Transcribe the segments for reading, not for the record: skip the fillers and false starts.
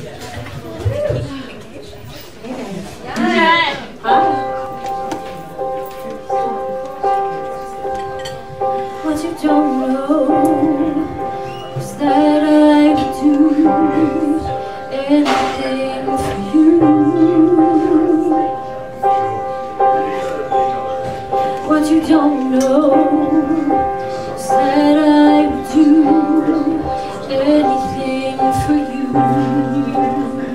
What you don't know is that I would do anything for you. What you don't know is that I would do anything for you.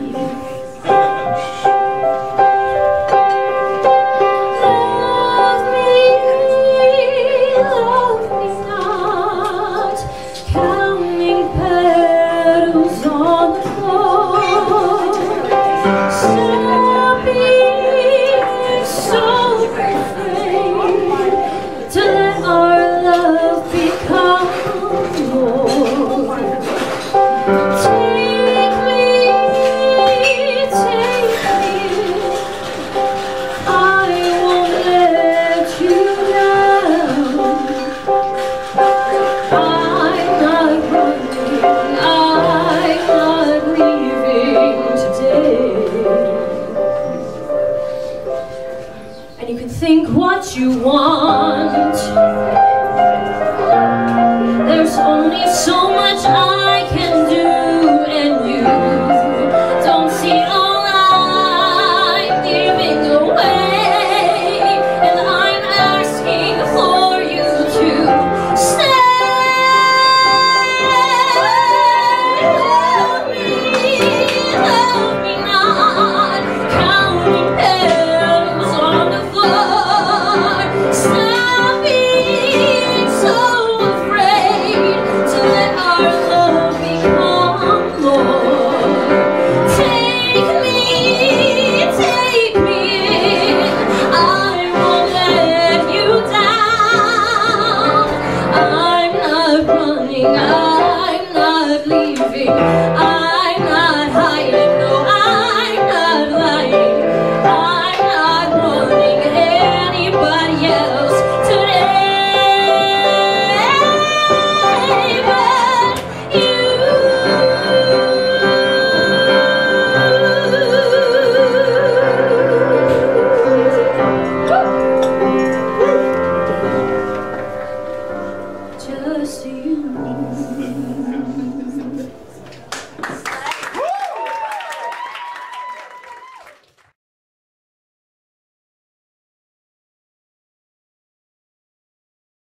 You can think what you want. There's only so much I can do, and you don't see all I'm giving away. And I'm asking for you to stay. Love me not, counting petals on the floor. Stop being so afraid to let our love become more. Take me in. I won't let you down. I'm not running, I'm not leaving, I'm not hiding, no, I'm not lying. I'm not wanting anybody else today but you. Just you.